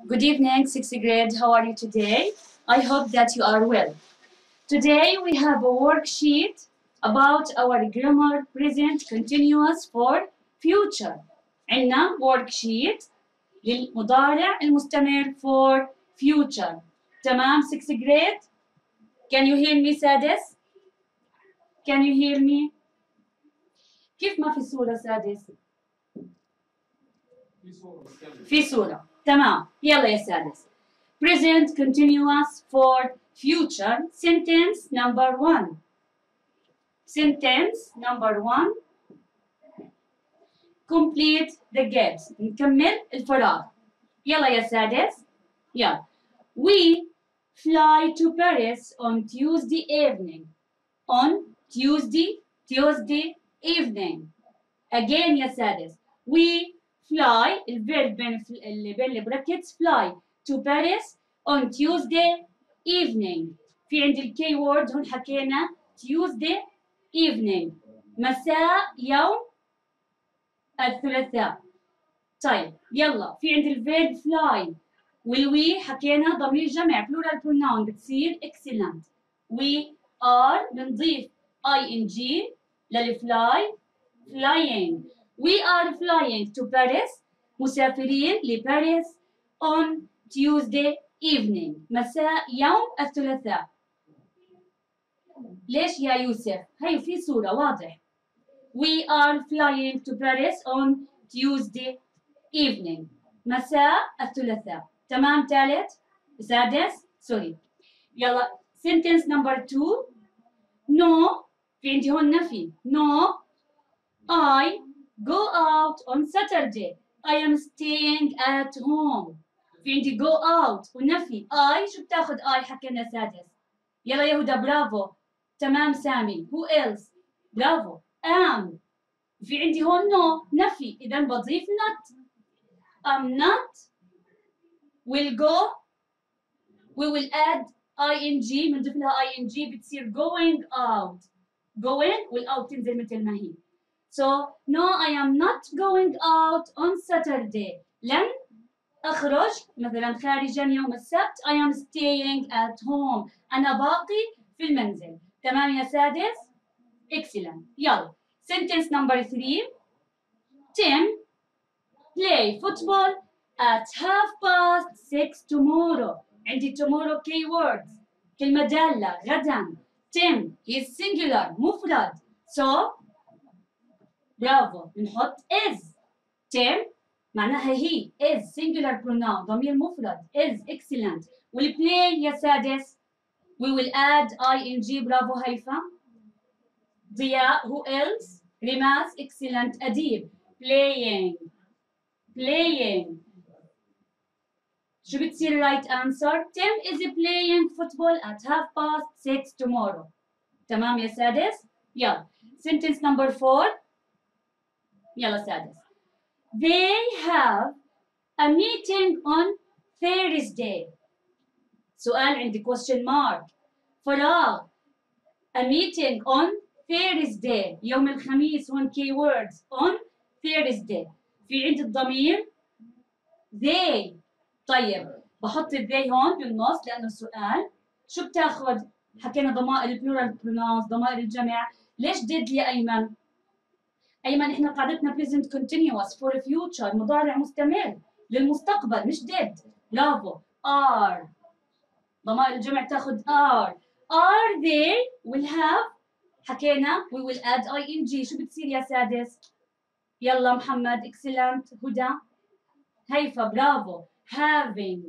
Good evening, 6th grade. How are you today? I hope that you are well. Today we have a worksheet about our grammar present continuous for future. عندنا worksheet للمضارع المستمر for future. تمام 6th grade? Can you hear me سادس؟ Can you hear me؟ كيف ما في صورة سادس؟ في صورة. تمام. يلا يا سادس. Present continuous for future. Sentence number 1. Sentence number 1. Complete the gaps. نكمل الفراغ. يلا يا سادس. يلا. We fly to Paris on Tuesday evening. On Tuesday evening. Again يا سادس. We fly الفيرب بين البراكتس fly to Paris on Tuesday evening. في عندي الكي وورد هون حكينا Tuesday evening مساء يوم الثلاثاء. طيب يلا في عندي الفيرب fly والوي حكينا ضمير جمع plural pronoun بتصير excellent. We are بنضيف ing للفلاي flying. We are flying to Paris مسافرين لباريس on Tuesday evening مساء يوم الثلاثاء. ليش يا يوسف؟ هي في صورة واضح. We are flying to Paris on Tuesday evening مساء الثلاثاء. تمام ثالث؟ سادس؟ سوري. يلا sentence number 2. No في عندي هون نفي. No I go out on Saturday. I am staying at home. في عندي go out ونفي. I شو بتاخد I حكينا سادس. يلا يهودا برافو. تمام سامي. Who else؟ برافو. am. في عندي هون no نفي. إذا بضيف not. I'm not. will go. We will add ing. بنضيف لها ing بتصير going out. going والout تنزل مثل ما هي. So, no, I am not going out on Saturday. لن أخرج مثلا خارجا يوم السبت. I am staying at home. أنا باقي في المنزل. تمام يا سادس؟ Excellent. يلا. Sentence number 3. Tim play football at 6:30 tomorrow. عندي tomorrow keywords. كلمة دالة غدا. Tim is singular مفرد. So, برافو بنحط is. Tim معناها هي is singular pronoun ضمير مفرد is excellent. والplay يا سادس we will add ing. برافو هيفا. ضياء who else؟ رماس excellent. أديب playing. شو بتصير right answer؟ Tim is playing football at 6:30 tomorrow. تمام يا سادس؟ يلا sentence number 4. يلا سادس. They have a meeting on Thursday. سؤال عندي question mark. فراغ. A meeting on Thursday. يوم الخميس هون keywords on Thursday. في عندي الضمير they. طيب بحط they هون بالنص لأنه سؤال. شو بتاخد؟ حكينا ضمائر plural pronouns ضمائر الجمع. ليش did يا أيمن؟ أيمن إحنا قاعدتنا present continuous for future مضارع مستمر للمستقبل مش did. برافو. are. ضمائر الجمع تاخد are. Are they will have حكينا we will add ing. شو بتصير يا سادس؟ يلا محمد excellent. هدى هيفا برافو. having.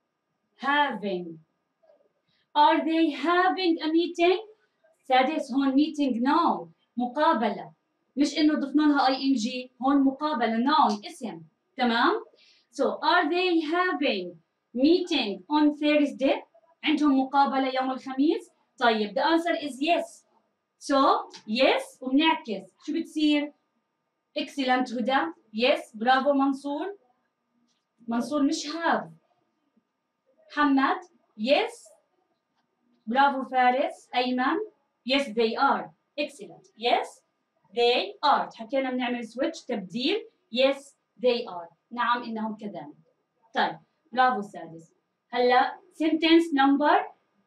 Are they having a meeting؟ سادس هون meeting no مقابلة. مش إنه ضفنا لها ing. هون مقابلة noun اسم. تمام؟ So are they having meeting on Thursday؟ عندهم مقابلة يوم الخميس؟ طيب the answer is yes. So yes وبنعكس شو بتصير؟ excellent هدى. yes برافو منصور. منصور مش have. محمد yes برافو فارس. أيمن yes they are. excellent. yes they are. حكينا بنعمل switch تبديل. yes they are. نعم إنهم كذلك. طيب برافو السادس. هلا sentence number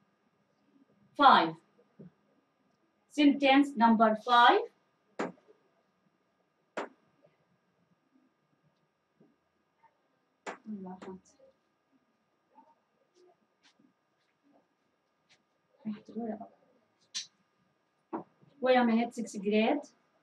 5. Sentence number 5. Wait a minute, 6th grade.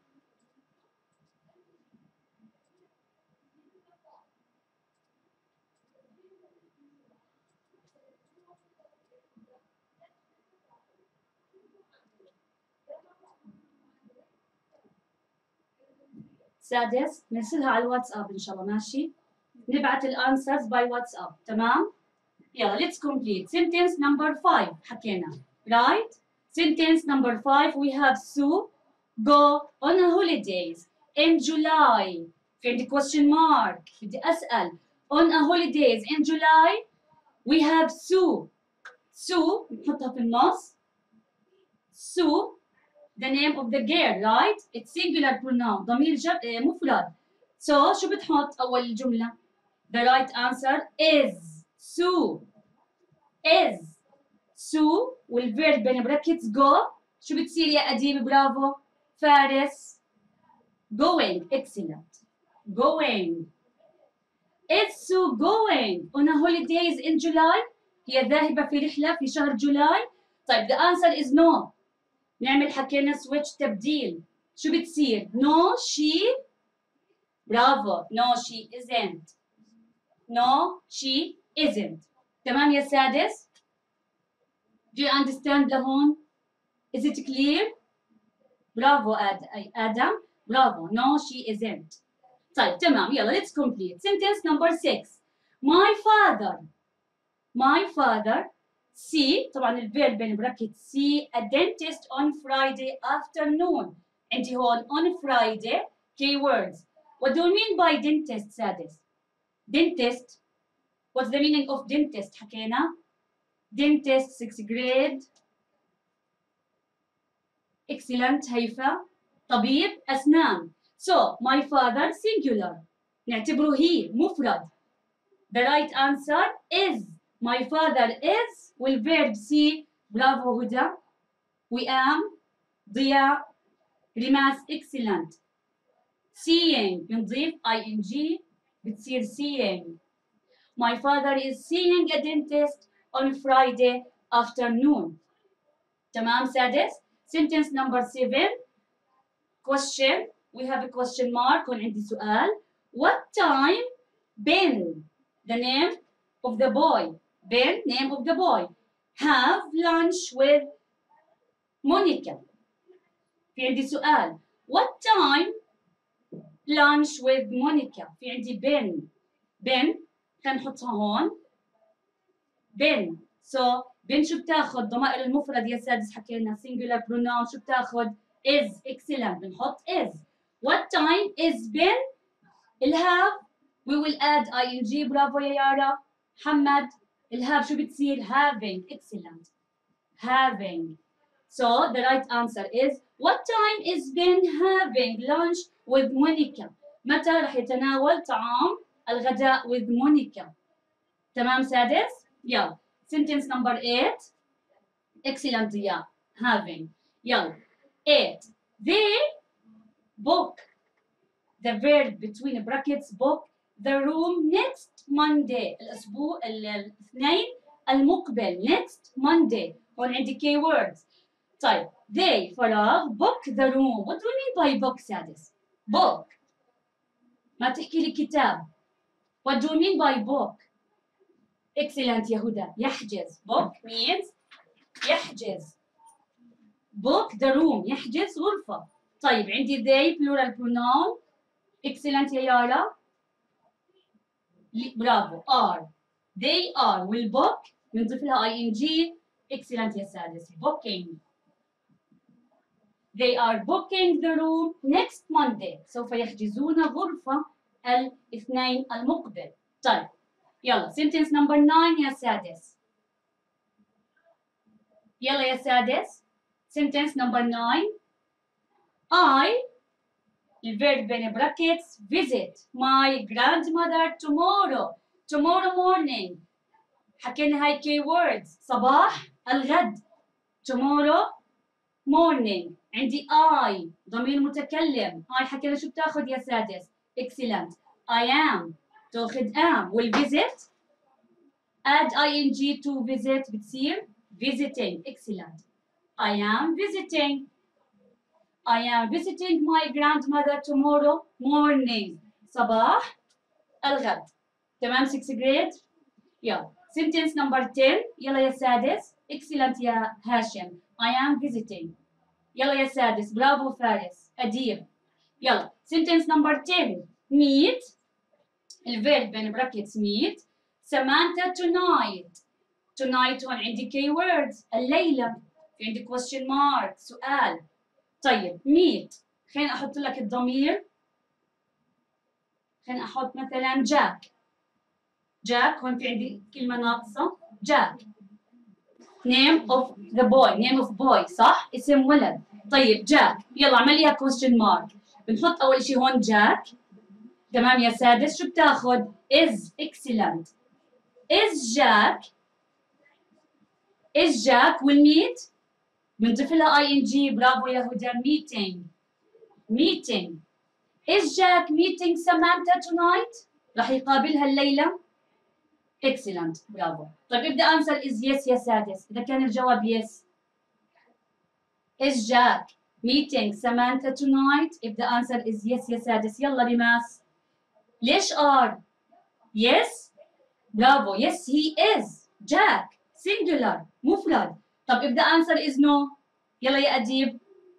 سادس نرسلها على الواتساب ان شاء الله ماشي. نبعت الانسرز باي واتساب تمام. يلا let's complete sentence number 5 حكينا right. Sentence number 5 we have Sue go on a holidays in July. في عندي question mark بدي أسأل on a holidays in July we have Sue. Sue نحطها في النص. Sue the name of the girl right it's singular pronoun ضمير مفرد. so شو بتحط أول الجملة؟ the right answer is Sue. is Sue والverb بين brackets go شو بتصير يا أديب برافو فارس going excellent going. is Sue going on a holidays in July هي ذاهبة في رحلة في شهر جولاي. طيب the answer is no. نعمل حكينا switch تبديل شو بتصير no she برافو no she isn't no she isn't. تمام يا سادس. do you understand لهون is it clear برافو آدم برافو no she isn't. طيب تمام يلا let's complete sentence number 6 my father see طبعا الفيرب بين براكت see a dentist on Friday afternoon. عندي هون on Friday keywords. what do you mean by dentist سادس؟ dentist what's the meaning of dentist حكينا dentist 6th grade excellent هيفا. طبيب أسنان so my father singular نعتبره he مفرد. the right answer is my father is والverb see برافو هدى وئام ضياء رماس excellent. seeing بنضيف ing بتصير seeing. my father is seeing a dentist on Friday afternoon. تمام سادس. sentence number 7 question we have a question mark هون عندي سؤال what time Ben the name of the boy Ben name of the boy have lunch with Monica. في عندي سؤال what time lunch with Monica. في عندي Ben خلينا نحطها هون Ben so Ben شو بتاخذ ضمائر المفرد يا سادس حكينا singular pronoun شو بتاخذ is excellent بنحط is. what time is Ben الهاب we will add ing برافو يا يارا. محمد الهاب شو بتصير having excellent having. so the right answer is what time is Ben having lunch with Monica. متى رح يتناول طعام الغداء with Monica. تمام سادس. يلا sentence number 8 excellent ضياء having. يلا 8 they book the verb between brackets book the room next Monday الأسبوع الاثنين المقبل next Monday. هون عندي keywords. طيب they فراغ book the room. what do we mean by book سادس؟ book ما تحكي لي كتاب. what do you mean by book؟ excellent يا هدى يحجز. book means يحجز book the room يحجز غرفة. طيب عندي they plural pronoun excellent يا يارا برافو are they are will book بنضيف لها ing excellent يا سادس booking. they are booking the room next Monday سوف يحجزون غرفة الاثنين المقبل. طيب يلا sentence number 9 يا سادس. يلا يا سادس sentence number 9 I الverb بين brackets visit my grandmother tomorrow. tomorrow morning حكينا هاي key words. صباح الغد tomorrow morning. عندي I ضمير متكلم. هاي حكينا شو بتاخذ يا سادس؟ excellent. I am تاخذ am. والvisit add ing to visit بتصير visiting. excellent. I am visiting. I am visiting my grandmother tomorrow morning. صباح الغد. تمام 6th grade؟ يلا sentence number 10. يلا يا سادس. excellent يا هاشم. I am visiting. يلا يا سادس. برافو فارس. أديب. يلا sentence number 10. meet الفيرب بين brackets meet Samantha tonight. tonight هون عندي key words. الليلة. في عندي question mark سؤال. طيب meet خليني أحط لك الضمير. خليني أحط مثلا جاك. جاك هون في عندي كلمة ناقصة. جاك. name of the boy. name of boy صح؟ اسم ولد. طيب جاك. يلا اعمل ليها question mark. بنحط أول شيء هون جاك. تمام يا سادس. شو بتاخذ؟ is. excellent. is Jack. is Jack will meet. بنضيف لها ing. برافو يا هدى. meeting. meeting. is Jack meeting Samantha tonight. راح يقابلها الليلة. excellent. برافو. طيب if the answer is yes يا سادس. إذا كان الجواب yes. is Jack meeting Samantha tonight. if the answer is yes يا سادس. يلا ريماس. ليش are؟ yes. برافو. yes he is. Jack singular مفرد. طب if the answer is no. يلا يا أديب.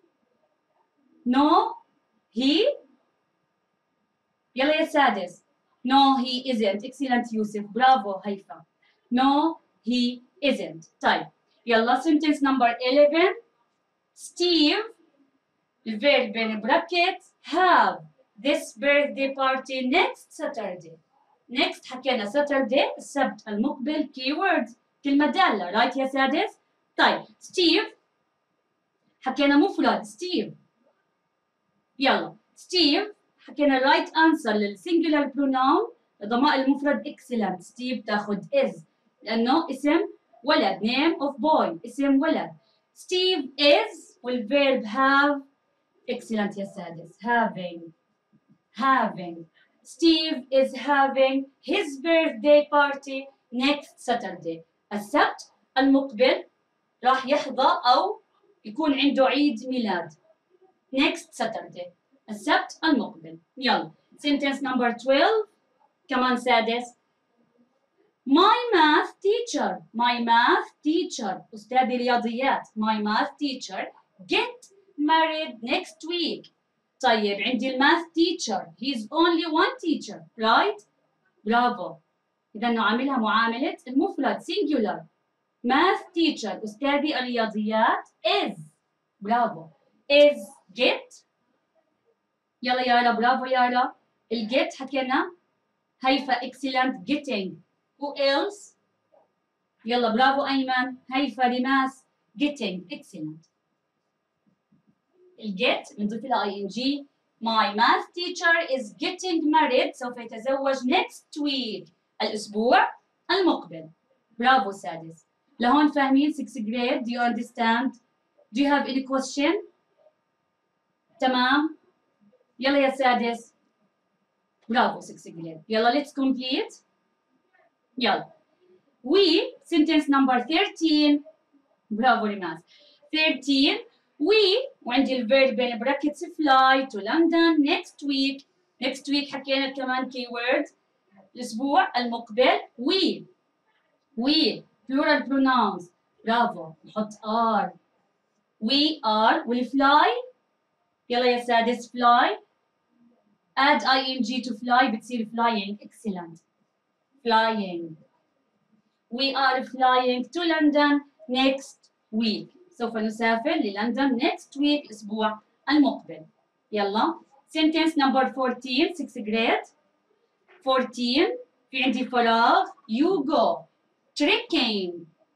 no he. يلا يا سادس. no he isn't. excellent يوسف. برافو هيفا. no he isn't. طيب يلا sentence number 11. Steve الفيرب بين brackets have this birthday party next Saturday. next حكينا Saturday السبت المقبل keywords كلمة دالة right يا سادس. طيب ستيف حكينا مفرد ستيف. يلا ستيف حكينا right answer للsingular pronoun ضمائر المفرد excellent. ستيف تاخذ is لأنه اسم ولد. name of boy اسم ولد. ستيف is والverb have excellent يا سادس. having. having. Steve is having his birthday party next Saturday. السبت المقبل راح يحظى أو يكون عنده عيد ميلاد. next Saturday السبت المقبل. يلا sentence number 12 كمان سادس. my math teacher. my math teacher أستاذ الرياضيات. my math teacher get married next week. طيب عندي الماث teacher. he's only one teacher right. برافو. إذا نعاملها معاملة المفرد singular. math teacher أستاذي الرياضيات is. برافو. is get. يلا يارا. برافو يارا. الجيت حكينا هيفا excellent getting. who else؟ يلا برافو أيمن. هيفا ريماس getting excellent. الجيت بنضيف لها ing. my math teacher is getting married سوف يتزوج next week الأسبوع المقبل. برافو سادس. لهون فاهمين 6th grade؟ do you understand؟ do you have any question؟ تمام؟ يلا يا سادس. برافو 6th grade. يلا let's complete. يلا. we sentence number 13. برافو ريماس. 13 we وعندي الفيرب بين brackets fly to London next week. next week حكينا كمان keyword الأسبوع المقبل. we plural pronouns. برافو. نحط are. we are will fly. يلا يا سادس fly. add ing to fly بتصير flying. excellent. flying. we are flying to London next week. سوف نسافر للندن next week الأسبوع المقبل. يلا sentence number 14 6th grade. 14 في عندي فراغ. you go trekking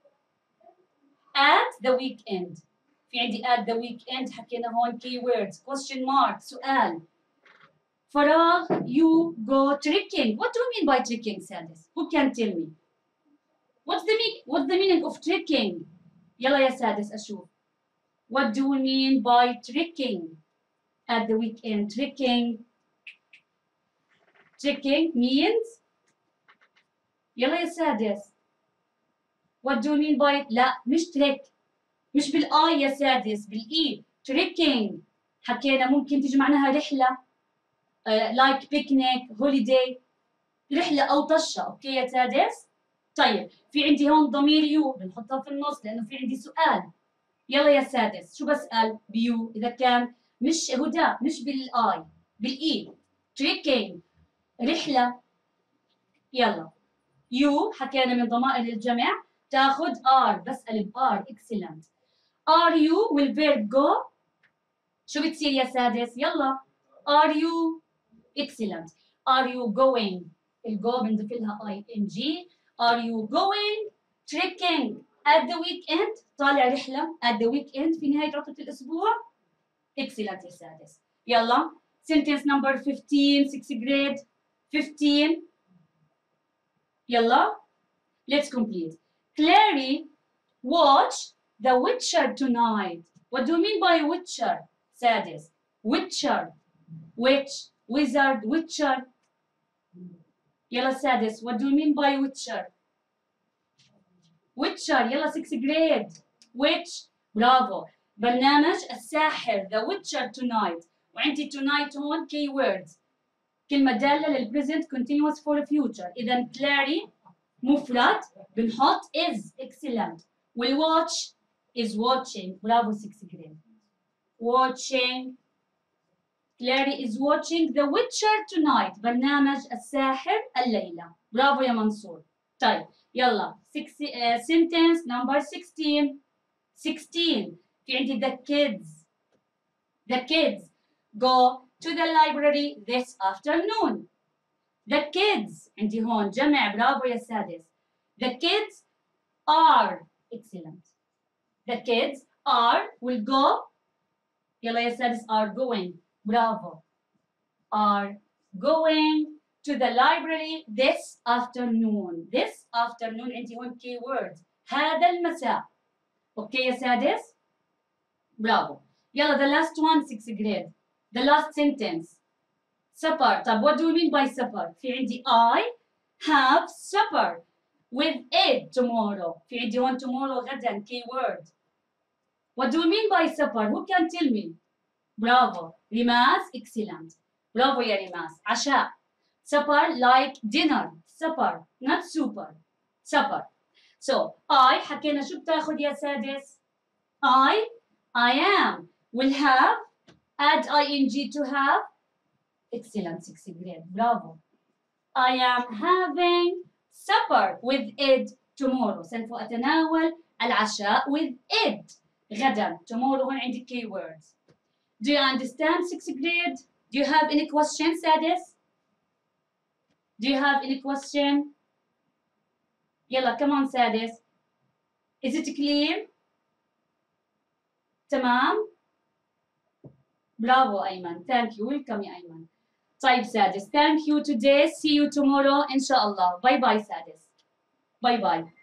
at the weekend. في عندي at the weekend حكينا هون keywords question mark سؤال. فراغ you go trekking. What do you mean by trekking, سادس? Who can tell me? What's the meaning of trekking? يلا يا سادس أشوف. What do we mean by trekking at the weekend? Trekking means يلا يا سادس. What do we mean by لا مش تريك مش بالآي يا سادس بالإي. trekking حكينا ممكن تيجي معناها رحلة like picnic holiday رحلة أو طشة. أوكي يا سادس؟ طيب في عندي هون ضمير يو بنحطها في النص لأنه في عندي سؤال. يلا يا سادس شو بسأل بيو إذا كان مش هدى مش بالآي بالإي. trekking رحلة. يلا يو حكينا من ضمائر الجمع تاخذ ار. بسأل بار. excellent. are you والverb go شو بتصير يا سادس؟ يلا are you excellent. are you going الجو بنضيف لها ing. are you going trekking at the weekend طالع رحلة at the weekend في نهاية عطلة الأسبوع. excellent يا سادس. يلا sentence number 15 6th grade 15. يلا let's complete. Clary watch The Witcher tonight. What do you mean by Witcher? سادس. Witcher. Witch. Wizard. Witcher. يلا سادس. What do you mean by Witcher? Witcher. يلا 6th grade. Witch. برافو. برنامج الساحر. The Witcher tonight. وعندي tonight هون keywords. كلمة دالة للpresent continuous for future. إذا Clary مفرد بنحط is. excellent. والwatch is watching. برافو 6th grade. watching. Clary is watching The Witcher tonight. برنامج الساحر الليلة. برافو يا منصور. طيب يلا sentence number 16. 16 في عندي the kids. The kids go to the library this afternoon. The kids عندي هون جمع. برافو يا سادس. The kids are. excellent. The kids are will go. يلا يا سادس are going. برافو. are going to the library this afternoon. This afternoon عندي هون keywords. هذا المساء. اوكي يا سادس؟ برافو. يلا the last one 6th grade. The last sentence. supper. طب what do you mean by supper؟ في عندي I have supper with Ed tomorrow. في عندي هون tomorrow غدا keyword. What do you mean by supper? Who can tell me? برافو. ريماس. excellent. برافو يا ريماس. عشاء. supper like dinner. supper not super. supper. So I حكينا شو بتاخذ يا سادس؟ I am will have add ing to have. excellent 6th grade. برافو. I am having supper with Ed tomorrow. سوف أتناول العشاء with Ed غدا. tomorrow هون عندي keywords. Do you understand 6th grade? Do you have any questions سادس؟ Do you have any question? يلا كمان سادس. Is it clear? تمام؟ برافو أيمن. Thank you. Welcome يا أيمن. طيب سادس. Thank you today. See you tomorrow إن شاء الله. باي باي سادس. باي باي.